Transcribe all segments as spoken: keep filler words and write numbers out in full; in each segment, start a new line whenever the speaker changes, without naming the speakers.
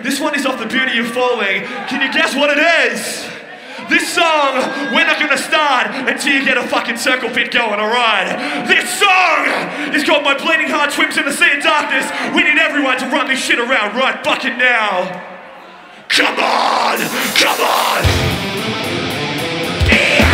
This one is off The Beauty of Falling. Can you guess what it is? This song, we're not gonna start until you get a fucking circle pit going, alright? This song is called My Bleeding Heart Swims in the Sea of Darkness. We need everyone to run this shit around right fucking now. Come on! Come on! Yeah!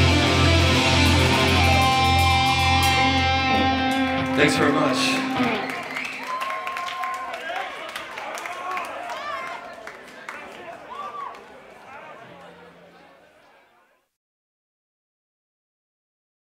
Thanks very much.